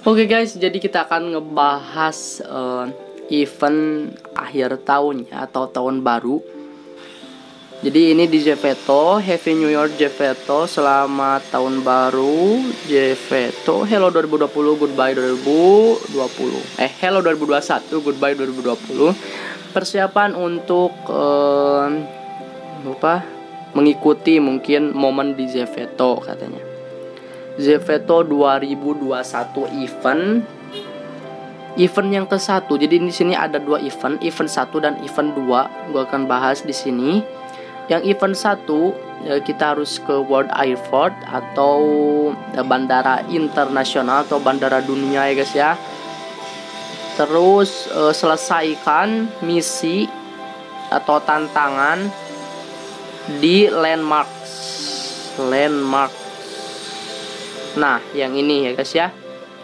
Oke guys, jadi kita akan ngebahas event akhir tahun ya, atau tahun baru. Jadi ini di Jefeto, Happy New Year Jefeto, selamat tahun baru Jefeto, hello 2020, goodbye 2020. Hello 2021, goodbye 2020. Persiapan untuk mengikuti mungkin momen di Jefeto katanya. Jefeto 2021 event yang ke-1. Jadi di sini ada dua event 1 dan event 2. Gua akan bahas di sini. Yang event 1 kita harus ke World Airport atau bandara internasional atau bandara dunia ya guys ya. Terus selesaikan misi atau tantangan di landmark. Nah, yang ini ya guys ya.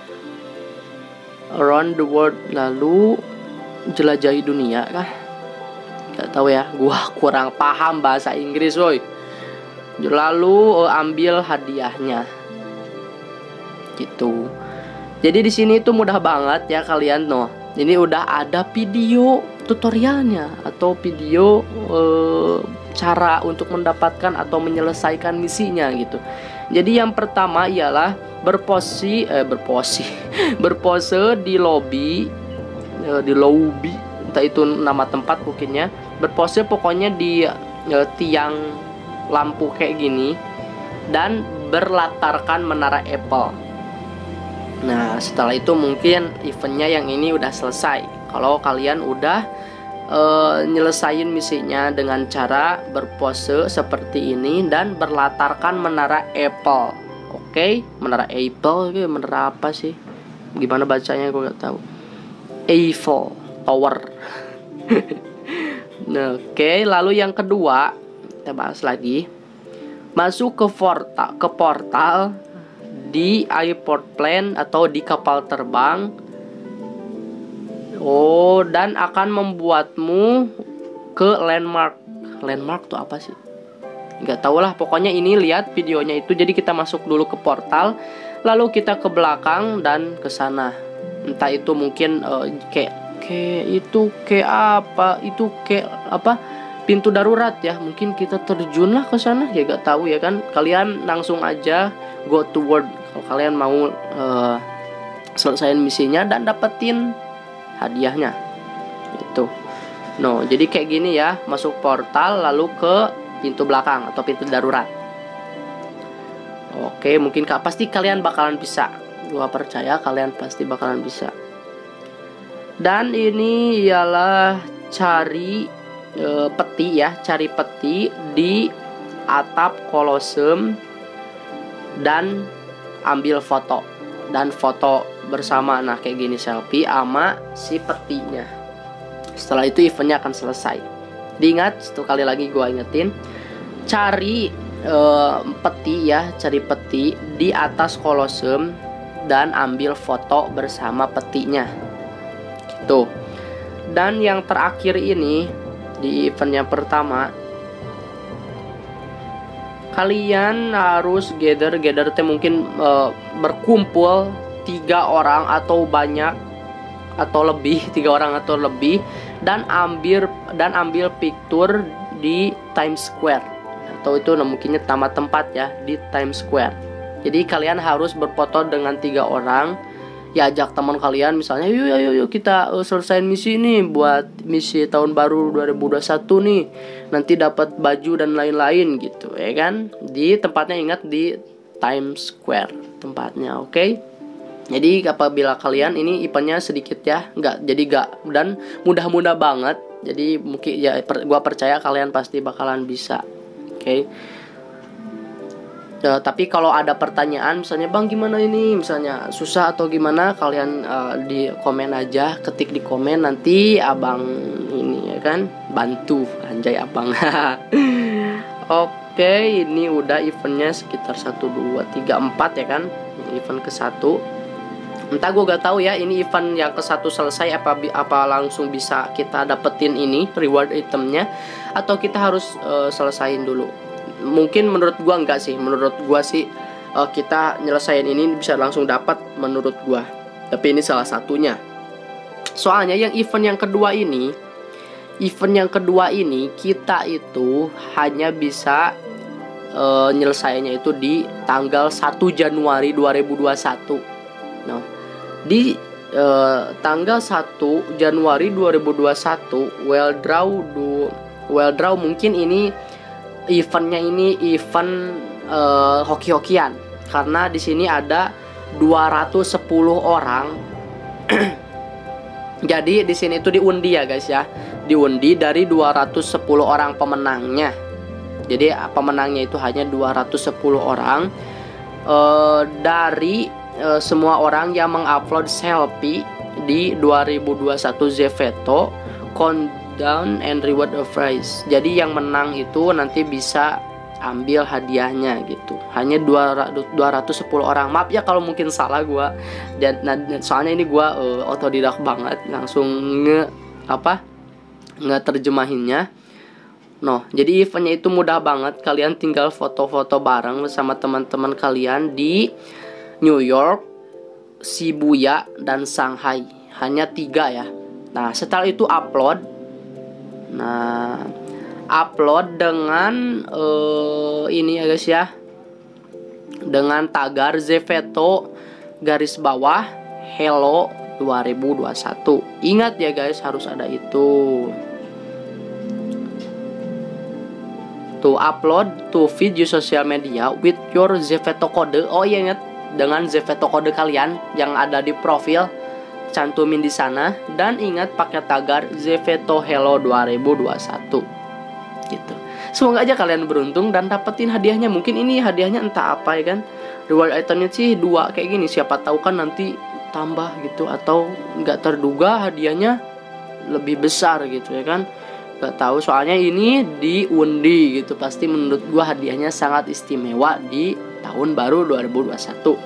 Around the world, lalu jelajahi dunia kah? Gak tahu ya, gua kurang paham bahasa Inggris woy. Lalu ambil hadiahnya. Gitu. Jadi di sini tuh mudah banget ya kalian noh. Ini udah ada video tutorialnya atau video cara untuk mendapatkan atau menyelesaikan misinya gitu. Jadi yang pertama ialah berpose di lobby, entah itu nama tempat mungkinnya. Berpose pokoknya di tiang lampu kayak gini dan berlatarkan menara Apple. Nah, setelah itu mungkin eventnya yang ini udah selesai. Kalau kalian udah nyelesain misinya dengan cara berpose seperti ini dan berlatarkan menara Apple. Oke, menara Apple itu menara apa sih? Gimana bacanya gue gak tahu. Eiffel Tower. Nah, oke, lalu yang kedua kita bahas lagi. Masuk ke portal di airport plane atau di kapal terbang. Dan akan membuatmu ke landmark. Landmark tuh apa sih? Nggak tahu lah. Pokoknya ini lihat videonya itu. Jadi kita masuk dulu ke portal, lalu kita ke belakang dan ke sana. Entah itu mungkin kayak pintu darurat ya. Mungkin kita terjun lah ke sana. Ya nggak tahu ya kan. Kalian langsung aja go to world kalau kalian mau selesaiin misinya dan dapetin hadiahnya itu. No, jadi kayak gini ya, masuk portal lalu ke pintu belakang atau pintu darurat. Oke, mungkin pasti kalian bakalan bisa. Gua percaya kalian pasti bakalan bisa. Dan ini ialah cari peti ya, cari peti di atap Colosseum dan ambil foto. Dan foto bersama, nah kayak gini, selfie sama si petinya. Setelah itu eventnya akan selesai. Diingat, satu kali lagi gue ingetin, cari peti ya, cari peti di atas Colosseum dan ambil foto bersama petinya gitu. Dan yang terakhir ini di event yang pertama, kalian harus gather mungkin berkumpul 3 orang atau banyak atau lebih, 3 orang atau lebih, dan ambil picture di Times Square atau itu mungkinnya nama tempat ya, di Times Square. Jadi kalian harus berfoto dengan 3 orang. Ya, ajak teman kalian misalnya, yuk kita selesaiin misi nih buat misi tahun baru 2021 nih. Nanti dapat baju dan lain-lain gitu, ya kan? Di tempatnya, ingat, di Times Square tempatnya, oke? Jadi apabila kalian ini eventnya sedikit ya, dan mudah-mudah banget. Jadi mungkin ya gua percaya kalian pasti bakalan bisa. Oke. Tapi kalau ada pertanyaan misalnya, bang gimana ini, misalnya susah atau gimana, kalian di komen aja, ketik di komen, nanti abang ini ya kan bantu, anjay abang. Oke, ini udah eventnya sekitar 1, 2, 3, 4 ya kan, event ke-1. Entah gue gak tahu ya, ini event yang ke-1 selesai apa langsung bisa kita dapetin ini reward itemnya, atau kita harus selesain dulu. Mungkin menurut gua enggak sih. Menurut gua sih kita nyelesain ini bisa langsung dapat menurut gua. Tapi ini salah satunya. Soalnya yang event yang kedua ini kita itu hanya bisa nyelesainya itu di tanggal 1 Januari 2021. Nah, di tanggal 1 Januari 2021 well draw mungkin ini eventnya ini event hoki-hokian, karena di sini ada 210 orang. Jadi di sini itu diundi ya guys ya, diundi dari 210 orang pemenangnya. Jadi pemenangnya itu hanya 210 orang dari semua orang yang mengupload selfie di 2021 Zeveto Countdown and Reward a Prize. Jadi yang menang itu nanti bisa ambil hadiahnya gitu. Hanya 210 orang. Maaf ya kalau mungkin salah gua. Dan soalnya ini gua otodidak banget, langsung nge-terjemahinnya. No, jadi eventnya itu mudah banget. Kalian tinggal foto-foto bareng bersama teman-teman kalian di New York, Shibuya, dan Shanghai. Hanya 3 ya. Nah, setelah itu upload. Nah, upload dengan ini ya guys ya, dengan tagar Zeveto garis bawah Hello 2021. Ingat ya guys, harus ada itu. To upload to feed your social media with your Zeveto code. Oh iya, ingat, dengan Zeveto code kalian yang ada di profil, cantumin di sana, dan ingat pakai tagar Zeveto Hello 2021 gitu. Semoga aja kalian beruntung dan dapetin hadiahnya. Mungkin ini hadiahnya entah apa ya kan. Reward itemnya sih 2 kayak gini, siapa tahu kan nanti tambah gitu, atau nggak terduga hadiahnya lebih besar gitu ya kan. Gak tahu, soalnya ini diundi gitu. Pasti menurut gua hadiahnya sangat istimewa di tahun baru 2021.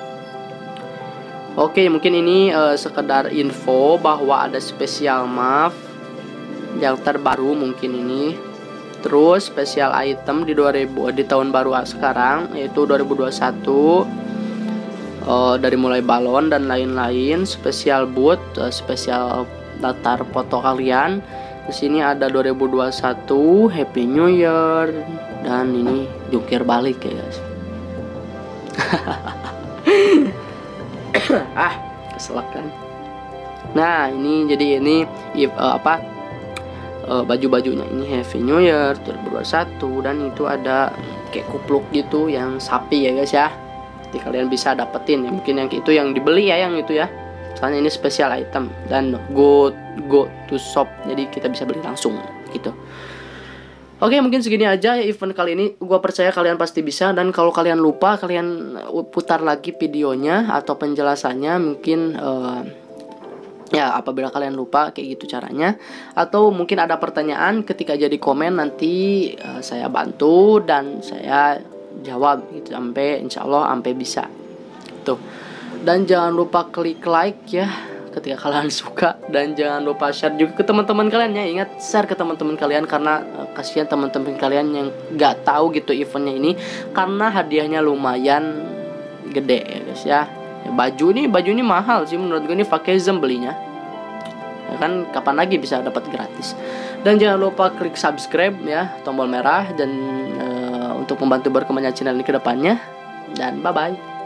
Oke, mungkin ini sekedar info bahwa ada spesial MAV yang terbaru mungkin ini. Terus spesial item di tahun baru sekarang yaitu 2021, dari mulai balon dan lain-lain, spesial booth, spesial latar foto kalian. Di sini ada 2021 Happy New Year, dan ini jungkir balik ya guys. Keselak kan. Nah, ini jadi ini baju-bajunya ini Happy New Year 2021, dan itu ada kayak kupluk gitu yang sapi ya guys ya. Jadi kalian bisa dapetin ya, mungkin yang itu yang dibeli ya, yang itu ya. Soalnya ini special item dan go to shop, jadi kita bisa beli langsung gitu. Oke, mungkin segini aja ya event kali ini. Gua percaya kalian pasti bisa, dan kalau kalian lupa, kalian putar lagi videonya atau penjelasannya mungkin ya apabila kalian lupa kayak gitu caranya, atau mungkin ada pertanyaan ketika jadi komen, nanti saya bantu dan saya jawab gitu, sampai insyaallah sampai bisa tuh. Dan jangan lupa klik like ya ketika kalian suka, dan jangan lupa share juga ke teman-teman kalian ya. Ingat, share ke teman-teman kalian, karena kasihan teman-teman kalian yang nggak tahu gitu eventnya ini, karena hadiahnya lumayan gede ya guys ya. Baju ini mahal sih menurut gue, ini pakai Zoom belinya ya kan, kapan lagi bisa dapat gratis. Dan jangan lupa klik subscribe ya, tombol merah, dan untuk membantu berkembangnya channel ini ke depannya. Dan bye bye.